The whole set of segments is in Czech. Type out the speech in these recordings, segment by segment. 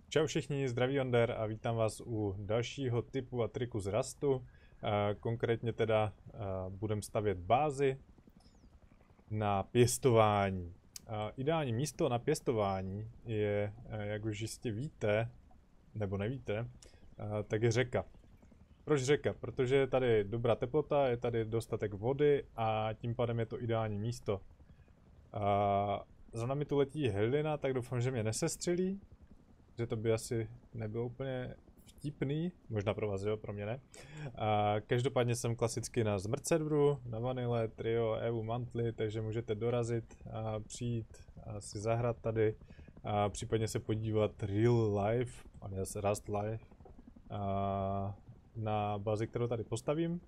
Čau všichni, zdraví Onder a vítám vás u dalšího typu a triku z Rustu. Konkrétně teda budeme stavět bázi na pěstování. Ideální místo na pěstování je, jak už jistě víte, nebo nevíte, tak je řeka. Proč řeka? Protože je tady dobrá teplota, je tady dostatek vody a tím pádem je to ideální místo. Za námi tu letí Helena, tak doufám, že mě nesestřelí. Že to by asi nebylo úplně vtipný, možná pro vás, jo, pro mě ne. Každopádně jsem klasicky na Zmrt serveru, na Vanille, Trio, EU, Mantly, takže můžete dorazit a přijít a si zahrát tady a případně se podívat real life, alias Rust live, na bázi, kterou tady postavím.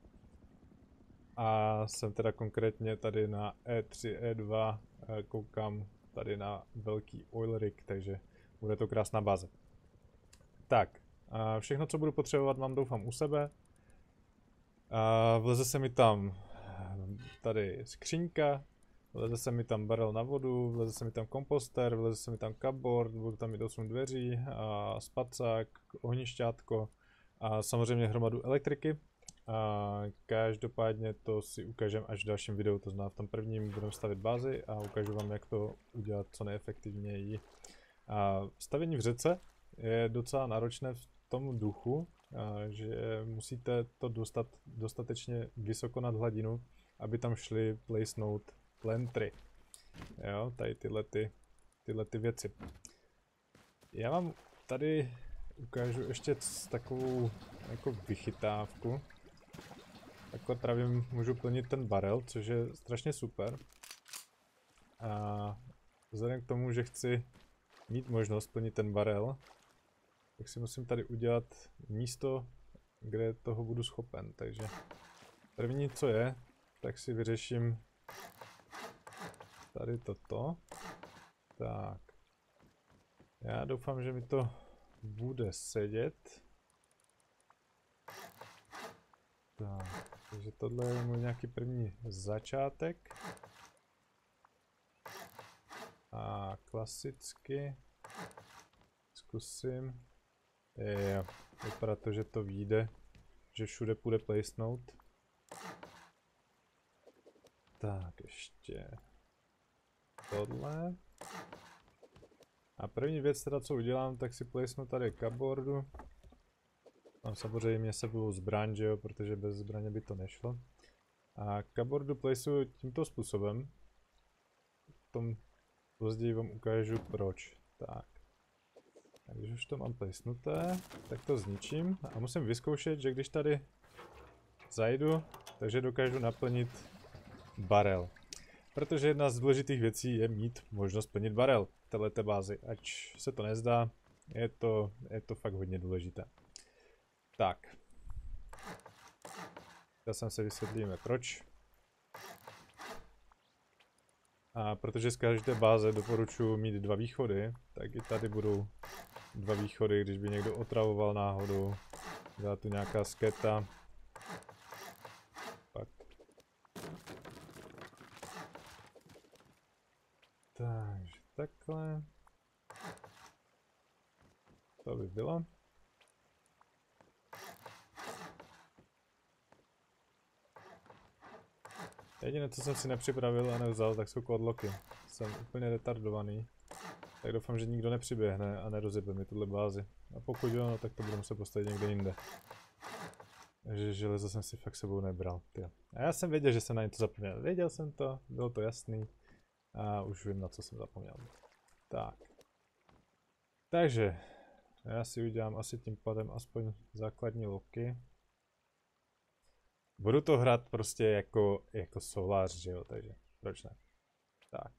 A jsem teda konkrétně tady na E3, E2, koukám tady na velký oil rig, takže bude to krásná báze. Tak, všechno, co budu potřebovat, mám doufám u sebe. Vleze se mi tam tady skřínka, vleze se mi tam barel na vodu, vleze se mi tam komposter, vleze se mi tam cupboard, budu tam mít 8 dveří, spacák, ohnišťátko a samozřejmě hromadu elektriky. Každopádně to si ukážem až v dalším videu, to znamená v tom prvním budeme stavět bázi a ukážu vám, jak to udělat co nejefektivněji. Stavění v řece je docela náročné v tom duchu, že musíte to dostat dostatečně vysoko nad hladinu, aby tam šly placenout plantry. Jo, tady tyhle ty věci. Já vám tady ukážu ještě takovou jako vychytávku. Takhle právě můžu plnit ten barel, což je strašně super. A vzhledem k tomu, že chci mít možnost plnit ten barel, tak si musím tady udělat místo, kde toho budu schopen. Takže první, co je, tak si vyřeším tady toto. Tak. Já doufám, že mi to bude sedět. Tak, takže tohle je můj nějaký první začátek. A klasicky zkusím. Jo, vypadá to, že to vyjde, že všude půjde placenout. Tak, ještě tohle. A první věc teda, co udělám, tak si placenu tady cupboardu. Mám samozřejmě sebou zbraň, že jo, protože bez zbraně by to nešlo. A cupboardu placeju tímto způsobem. Tom později vám ukážu proč. Tak. A když už to mám placenuté, tak to zničím a musím vyzkoušet, že když tady zajdu, takže dokážu naplnit barel. Protože jedna z důležitých věcí je mít možnost plnit barel v této bázi. Ač se to nezdá, je to fakt hodně důležité. Tak. Teď se vysvětlíme proč. A protože z každé báze doporučuji mít 2 východy, tak i tady budou 2 východy, když by někdo otravoval náhodou. Byla tu nějaká sketa. Tak. Takže takhle. To by bylo. Jediné, co jsem si nepřipravil a nevzal, tak jsou kodloky. Jsem úplně retardovaný. Tak doufám, že nikdo nepřiběhne a nerozjebe mi tuhle bázi. A pokud jo, no, tak to budu muset postavit někde jinde. Takže železo jsem si fakt sebou nebral. Tyjo. A já jsem věděl, že jsem na něco zapomněl. Věděl jsem to, bylo to jasný. A už vím, na co jsem zapomněl. Tak. Takže, já si udělám asi tím pádem aspoň základní loky. Budu to hrát prostě jako solář, že jo, takže proč ne? Tak.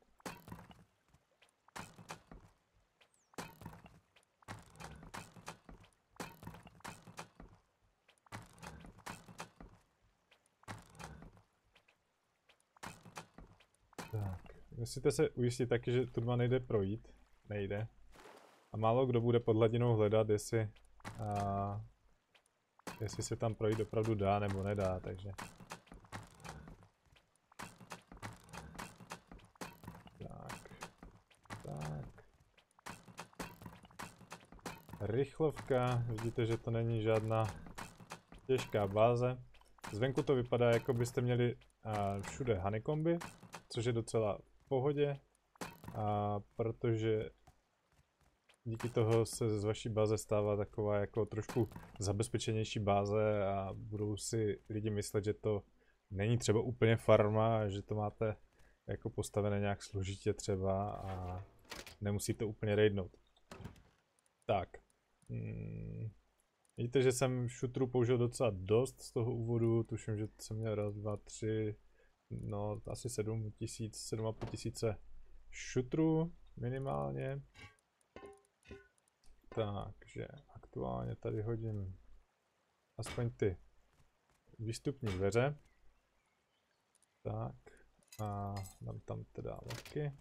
Tak. Musíte se ujistit taky, že tu nejde projít. Nejde. A málo kdo bude pod hladinou hledat, jestli se tam projít opravdu dá nebo nedá, takže. Tak. Tak. rychlovka. Vidíte, že to není žádná těžká báze. Zvenku to vypadá, jako byste měli všude honeycomby, což je docela v pohodě, protože díky toho se z vaší báze stává taková jako trošku zabezpečenější báze a budou si lidi myslet, že to není třeba úplně farma, že to máte jako postavené nějak složitě třeba a nemusíte úplně raidnout. Tak. Vidíte, že jsem šutrů použil docela dost z toho úvodu, tuším, že jsem měl raz, dva, tři, no asi 7,5 tisíce šutrů minimálně. Takže aktuálně tady hodím aspoň ty výstupní dveře. Tak a dám tam teda loďky.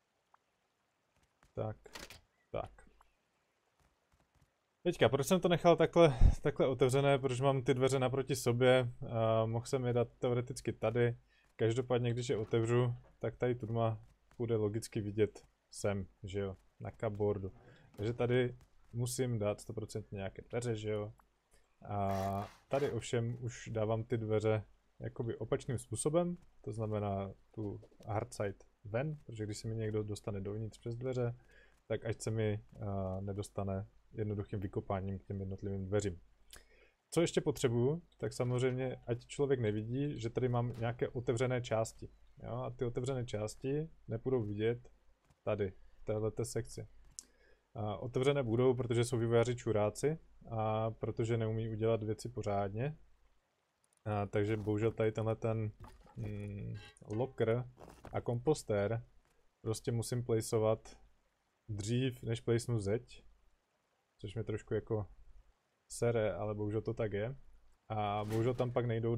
Tak. Teďka, proč jsem to nechal takhle otevřené, proč mám ty dveře naproti sobě, mohl jsem je dát teoreticky tady, každopádně když je otevřu, tak tady tudma bude logicky vidět sem, že jo, na cupboardu. Takže tady musím dát 100% nějaké dveře, že jo. A tady ovšem už dávám ty dveře jakoby opačným způsobem, to znamená tu hard side ven, protože když se mi někdo dostane dovnitř přes dveře, tak ať se mi nedostane jednoduchým vykopáním k těm jednotlivým dveřím. Co ještě potřebuju, tak samozřejmě, ať člověk nevidí, že tady mám nějaké otevřené části. Jo? A ty otevřené části nepůjdou vidět tady, v této sekci. Otevřené budou, protože jsou vývojáři čuráci a protože neumí udělat věci pořádně. Takže bohužel tady tenhle ten locker a kompostér prostě musím placeovat dřív, než placenu zeď. Což mi trošku jako sere, ale bohužel to tak je. A bohužel tam pak nejdou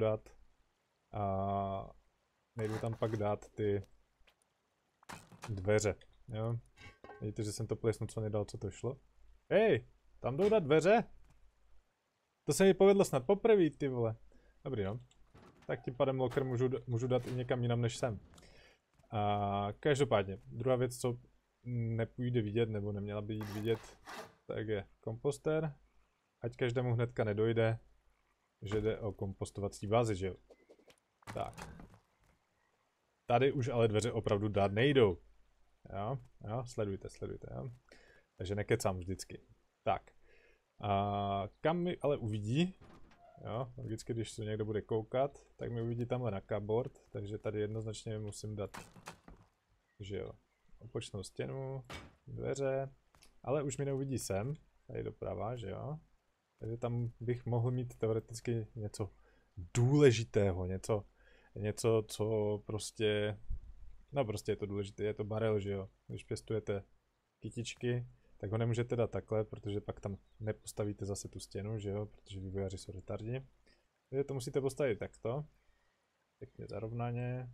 tam pak dát ty dveře, jo. Vidíte, že jsem to placnul co nejdál, co to šlo. Hej, tam jdou dát dveře? To se mi povedlo snad poprvé, ty vole. Dobrý, no. Tak tím pádem locker můžu dát i někam jinam než sem. Každopádně, druhá věc, co nepůjde vidět, nebo neměla by jít vidět, tak je kompostér. Ať každému hnedka nedojde, že jde o kompostovací bázi, že jo. Tak. Tady už ale dveře opravdu dát nejdou. Jo, sledujte, jo. Takže nekecám vždycky. Tak. Kam mi ale uvidí, jo, vždycky, když se někdo bude koukat, tak mi uvidí tamhle na cupboard, takže tady jednoznačně musím dát, že jo, opočnou stěnu, dveře, ale už mi neuvidí sem, tady doprava, že jo. Takže tam bych mohl mít teoreticky něco důležitého, něco, co prostě, no prostě je to důležité, je to barel, že jo. Když pěstujete kytičky, tak ho nemůžete dát takhle, protože pak tam nepostavíte zase tu stěnu, že jo, protože vývojáři jsou retardi. Takže to musíte postavit takto, pěkně zarovnaně,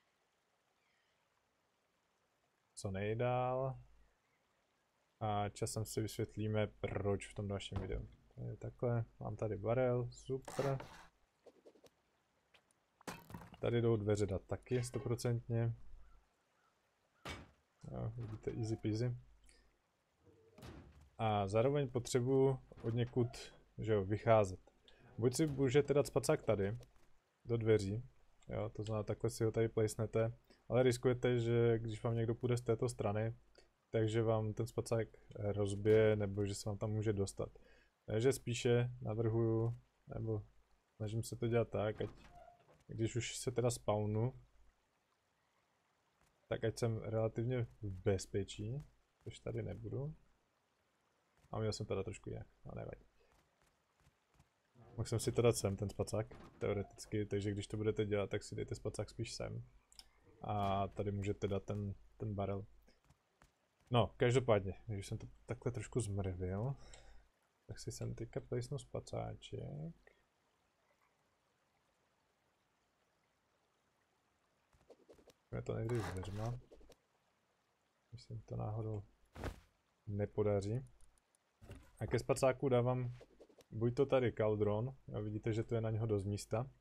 co nejdál. A časem si vysvětlíme, proč v tom dalším videu. Takže takhle, mám tady barel, super. Tady jdou dveře dát taky, 100%. Jo, vidíte, easy peasy. A zároveň potřebuji od někud, že jo, vycházet. Buď si můžete dát spacák tady, do dveří, jo, to znamená takhle si ho tady placenete, ale riskujete, že když vám někdo půjde z této strany, takže vám ten spacák rozbije, nebo že se vám tam může dostat. Takže spíše navrhuju, nebo snažím se to dělat tak, ať když už se teda spawnu, tak ať jsem relativně v bezpečí, což tady nebudu. A měl jsem teda trošku jinak, ale nevadí. Mohl jsem si to dát sem, ten spacák, teoreticky, takže když to budete dělat, tak si dejte spacák spíš sem. A tady můžete dát ten barel. No, každopádně, když jsem to takhle trošku zmrvil, tak si sem teďka placenu spacáček. Můžeme to někdy s dveřma. Když se to náhodou nepodaří. A ke spacáku dávám buď to tady kaldron, a vidíte, že to je na něho dost místa.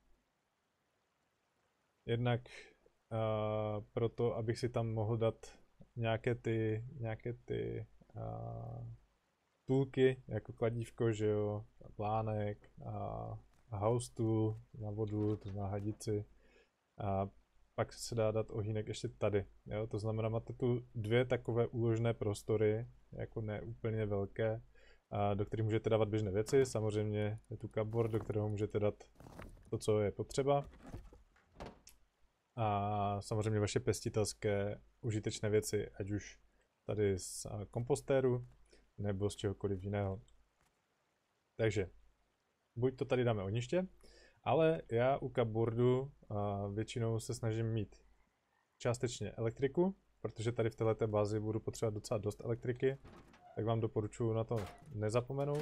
Jednak proto, abych si tam mohl dát nějaké ty toolky, jako kladívko, že jo, plánek a house tool na vodu, to znamená hadici. A pak se dá dát ohýnek ještě tady, jo, to znamená, máte tu dvě takové úložné prostory, jako ne úplně velké, do kterých můžete dávat běžné věci, samozřejmě je tu cupboard, do kterého můžete dát to, co je potřeba. A samozřejmě vaše pěstitelské užitečné věci, ať už tady z kompostéru, nebo z čehokoliv jiného. Takže, buď to tady dáme ohniště, ale já u cupboardu většinou se snažím mít částečně elektriku, protože tady v této bázi budu potřebovat docela dost elektriky, tak vám doporučuji na to nezapomenout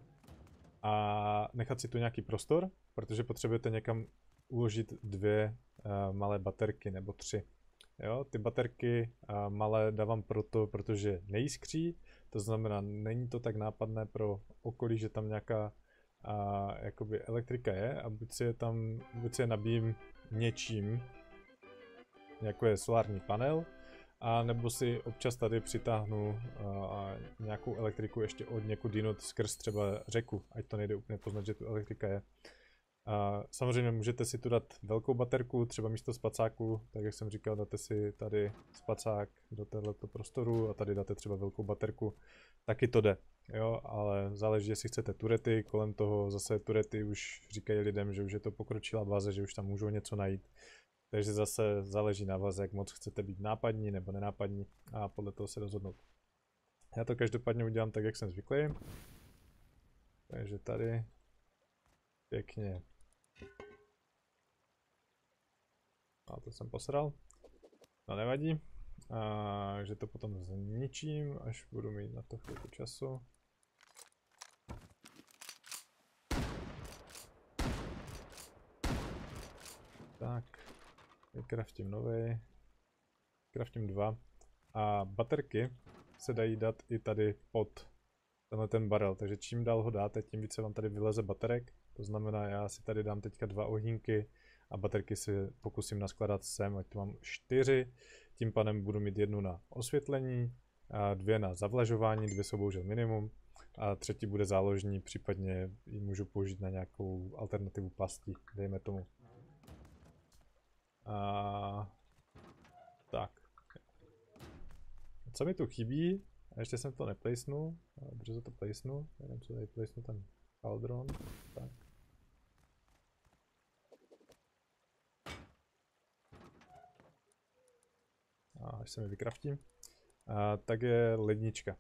a nechat si tu nějaký prostor, protože potřebujete někam uložit dvě malé baterky nebo 3. Jo, ty baterky malé dávám proto, protože nejiskří, to znamená, není to tak nápadné pro okolí, že tam nějaká jakoby elektrika je a buď si je nabíjím něčím, jako je solární panel, a nebo si občas tady přitáhnu nějakou elektriku ještě od někud jinut skrz třeba řeku, ať to nejde úplně poznat, že tu elektrika je. Samozřejmě můžete si tu dát velkou baterku, třeba místo spacáku, tak jak jsem říkal, dáte si tady spacák do tohoto prostoru a tady dáte třeba velkou baterku, taky to jde, jo, ale záleží, jestli chcete turety, kolem toho zase turety už říkají lidem, že už je to pokročilá báze, že už tam můžou něco najít, takže zase záleží na vás, jak moc chcete být nápadní nebo nenápadní a podle toho se rozhodnout. Já to každopádně udělám tak, jak jsem zvyklý, takže tady pěkně. A to jsem posral. No nevadí. Že to potom zničím, až budu mít na to chvilku času. Tak. Vykraftím novej. Kraftím 2. A baterky se dají dát i tady pod tenhle ten barel. Takže čím dál ho dáte, tím více vám tady vyleze baterek. To znamená, já si tady dám teďka 2 ohýnky a baterky si pokusím naskladat sem, ať tu mám 4. Tím pádem budu mít 1 na osvětlení, 2 na zavlažování, 2 jsou bohužel minimum, a 3 bude záložní, případně ji můžu použít na nějakou alternativu pastí, dejme tomu. Tak. Co mi tu chybí, a ještě jsem to neplacnul, brzo to placnu, nevím, co tady placnu ten cauldron, tak. Až se mi vykraftí, tak je lednička.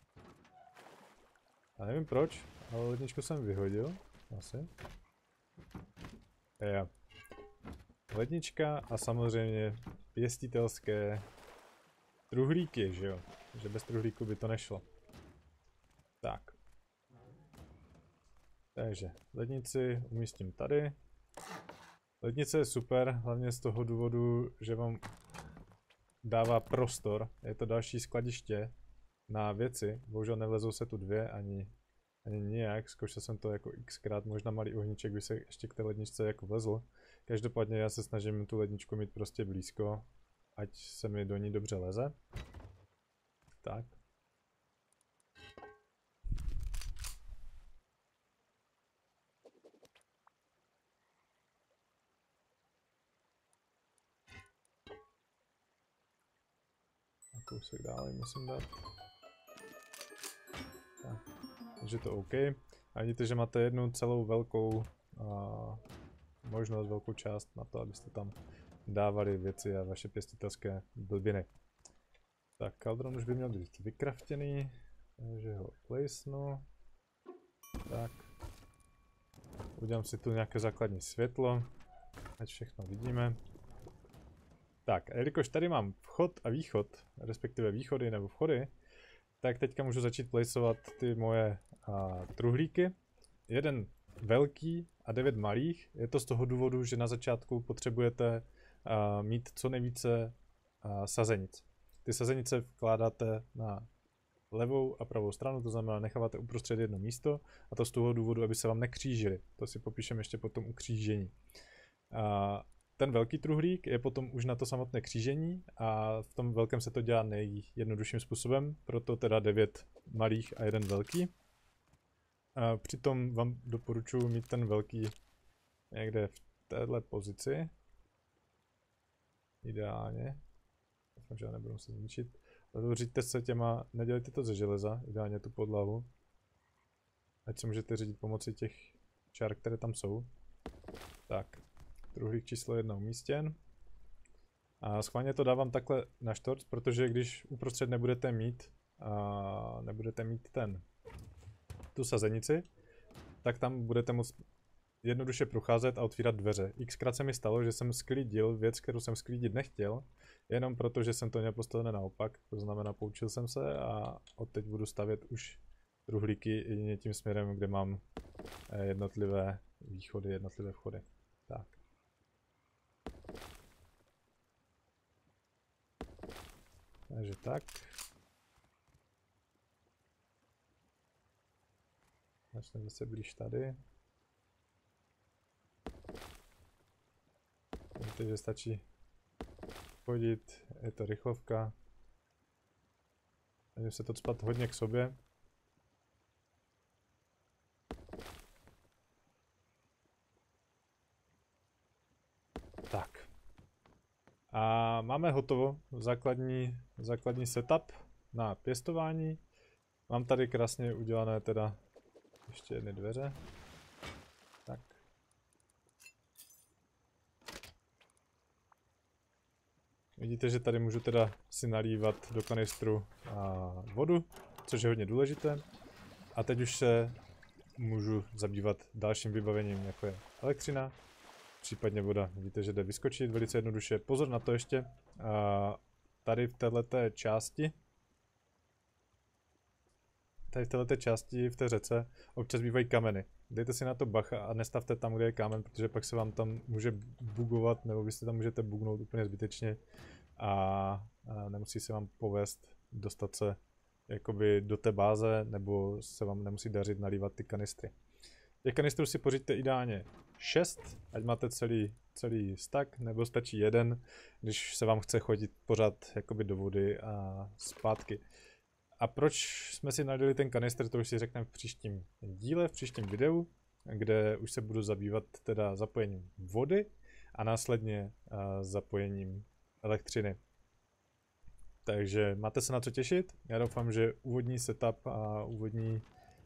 A nevím proč, ale ledničku jsem vyhodil, asi. Jo. Lednička a samozřejmě pěstitelské truhlíky, že jo? Že bez truhlíku by to nešlo. Tak. Takže lednici umístím tady. Lednice je super, hlavně z toho důvodu, že vám dává prostor, je to další skladiště na věci, bohužel nevlezou se tu 2 ani nijak, zkoušel jsem to jako xkrát, možná malý ohníček by se ještě k té ledničce jako vlezl. Každopádně já se snažím tu ledničku mít prostě blízko, ať se mi do ní dobře leze. Tak. A kousek dále musím dát. Tak. Takže to OK. A vidíte, že máte jednu celou velkou možnost, velkou část na to, abyste tam dávali věci a vaše pěstitelské blbiny. Tak, cauldron už by měl být vykraftěný, takže ho placenu. Tak. Udělám si tu nějaké základní světlo, ať všechno vidíme. Tak, a jelikož tady mám vchod a východ, respektive východy nebo vchody, tak teďka můžu začít placeovat ty moje truhlíky. Jeden velký a 9 malých. Je to z toho důvodu, že na začátku potřebujete mít co nejvíce sazenic. Ty sazenice vkládáte na levou a pravou stranu, to znamená necháváte uprostřed jedno místo, a to z toho důvodu, aby se vám nekřížily. To si popíšeme ještě potom u křížení. Ten velký truhlík je potom už na to samotné křížení a v tom velkém se to dělá nejjednodušším způsobem, proto teda 9 malých a jeden velký. A přitom vám doporučuji mít ten velký někde v téhle pozici. Ideálně. Doufám, že já nebudu muset zničit. Řiďte se těma, nedělejte to ze železa, ideálně tu podlahu. Ať se můžete řídit pomocí těch čár, které tam jsou. Tak, truhlík číslo 1 umístěn. A schválně to dávám takhle na štorc, protože když uprostřed nebudete mít tu sazenici, tak tam budete moct jednoduše procházet a otvírat dveře. Xkrát se mi stalo, že jsem sklidil věc, kterou jsem sklidit nechtěl, jenom proto, že jsem to měl postavené naopak. To znamená, poučil jsem se a odteď budu stavět už truhlíky jedině tím směrem, kde mám jednotlivé východy, jednotlivé vchody. Tak. Takže tak. Začneme zase blíž tady. Víte, že stačí chodit, je to rychlovka. Můžeme se to cpat hodně k sobě. Tak. A máme hotovo základní setup na pěstování. Mám tady krásně udělané teda ještě jedny dveře. Tak. Vidíte, že tady můžu teda si nalívat do kanistru vodu, což je hodně důležité. A teď už se můžu zabývat dalším vybavením, jako je elektřina, případně voda. Vidíte, že jde vyskočit velice jednoduše. Pozor na to ještě, tady v této části, v té řece, občas bývají kameny. Dejte si na to bacha a nestavte tam, kde je kámen, protože pak se vám tam může bugovat, nebo vy se tam můžete bugnout úplně zbytečně a nemusí se vám povést dostat se jakoby do té báze, nebo se vám nemusí dařit nalívat ty kanistry. Těch kanistrů si pořiďte ideálně 6, ať máte celý stack, nebo stačí jeden, když se vám chce chodit pořád jakoby do vody a zpátky. A proč jsme si nadali ten kanistr, to už si řekneme v příštím díle, v příštím videu, kde už se budu zabývat teda zapojením vody a následně zapojením elektřiny. Takže máte se na co těšit. Já doufám, že úvodní setup a úvodní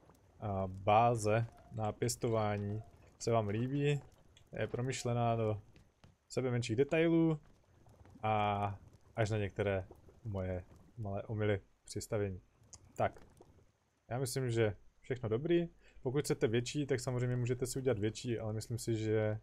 báze na pěstování se vám líbí. Je promyšlená do sebe menších detailů a až na některé moje malé omyly při stavění. Tak, já myslím, že všechno dobrý. Pokud chcete větší, tak samozřejmě můžete si udělat větší, ale myslím si, že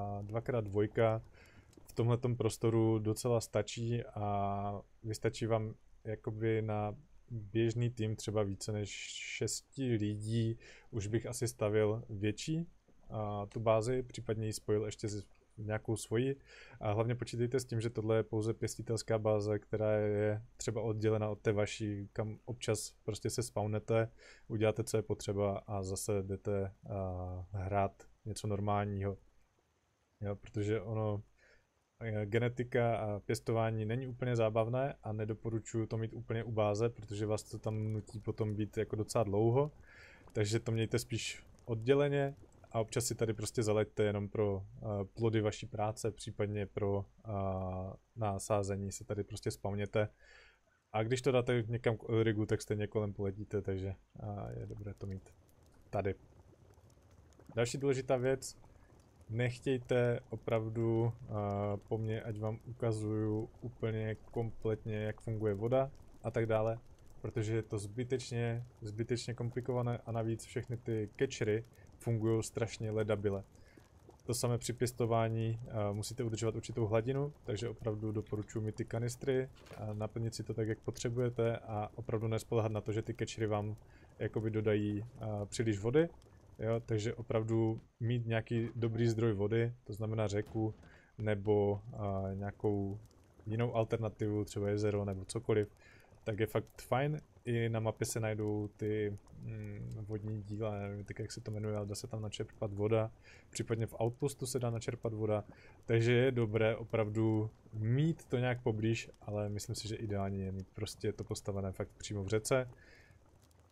2x2 v tomhletom prostoru docela stačí a vystačí vám jakoby na běžný tým třeba více než 6 lidí, už bych asi stavil větší tu bázi, případně ji spojil ještě s nějakou svoji. A hlavně počítejte s tím, že tohle je pouze pěstitelská báze, která je třeba oddělena od té vaší, kam občas prostě se spawnete, uděláte, co je potřeba a zase jdete hrát něco normálního. Jo, protože ono genetika a pěstování není úplně zábavné a nedoporučuji to mít úplně u báze, protože vás to tam nutí potom být jako docela dlouho. Takže to mějte spíš odděleně a občas si tady prostě zaleďte jenom pro plody vaší práce, případně pro nasázení se tady prostě spawněte. A když to dáte někam k oilrigu, tak stejně kolem poletíte, takže je dobré to mít tady. Další důležitá věc. Nechtějte opravdu po mně, ať vám ukazuju úplně kompletně, jak funguje voda a tak dále, protože je to zbytečně komplikované a navíc všechny ty catchery fungují strašně ledabile. To samé při pěstování musíte udržovat určitou hladinu, takže opravdu doporučuji mít ty kanistry, naplnit si to tak, jak potřebujete a opravdu nespoléhat na to, že ty catchery vám jakoby dodají příliš vody. Jo, takže opravdu mít nějaký dobrý zdroj vody, to znamená řeku, nebo nějakou jinou alternativu, třeba jezero nebo cokoliv, tak je fakt fajn. I na mapě se najdou ty vodní díla, nevím tak, jak se to jmenuje, ale dá se tam načerpat voda, případně v outpostu se dá načerpat voda, takže je dobré opravdu mít to nějak poblíž, ale myslím si, že ideálně je mít prostě to postavené fakt přímo v řece.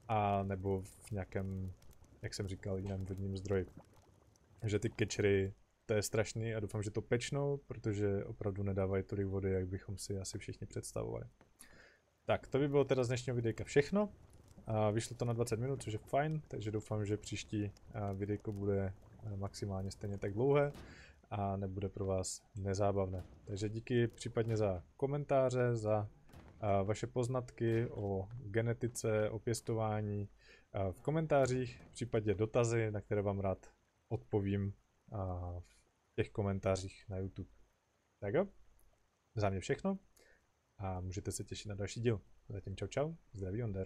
a nebo v nějakém, jak jsem říkal, jiném vodním zdroji. Že ty catchery, to je strašný a doufám, že to pečnou, protože opravdu nedávají tolik vody, jak bychom si asi všichni představovali. Tak, to by bylo teda z dnešního videjka všechno. Vyšlo to na 20 minut, což je fajn, takže doufám, že příští videjko bude maximálně stejně tak dlouhé a nebude pro vás nezábavné. Takže díky případně za komentáře, za vaše poznatky o genetice, o pěstování v komentářích, případně dotazy, na které vám rád odpovím v těch komentářích na YouTube. Tak jo, za mě všechno a můžete se těšit na další díl. Zatím čau čau, zdraví Onder.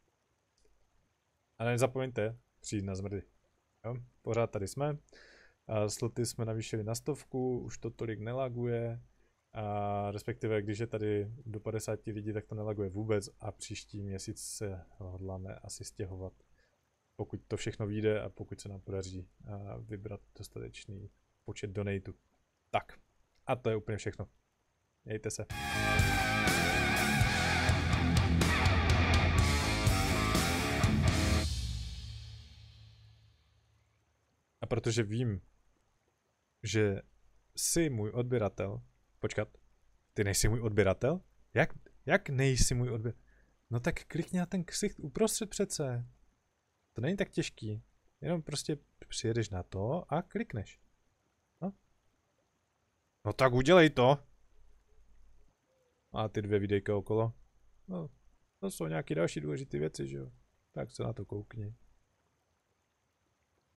A nezapomeňte přijít na zmrdy. Jo? Pořád tady jsme. Sloty jsme navýšili na 100, už to tolik nelaguje. Respektive, když je tady do 50 lidí, tak to nelaguje vůbec a příští měsíc se hodláme asi stěhovat. Pokud to všechno vyjde a pokud se nám podaří vybrat dostatečný počet donatů. Tak, a to je úplně všechno. Mějte se. A protože vím, že jsi můj odběratel. Počkat, ty nejsi můj odběratel? Jak nejsi můj odběratel? No tak klikni na ten ksicht uprostřed přece. To není tak těžký. Jenom prostě přijedeš na to a klikneš. No tak udělej to. A ty 2 videjka okolo. No, to jsou nějaké další důležité věci, že jo? Tak se na to koukni.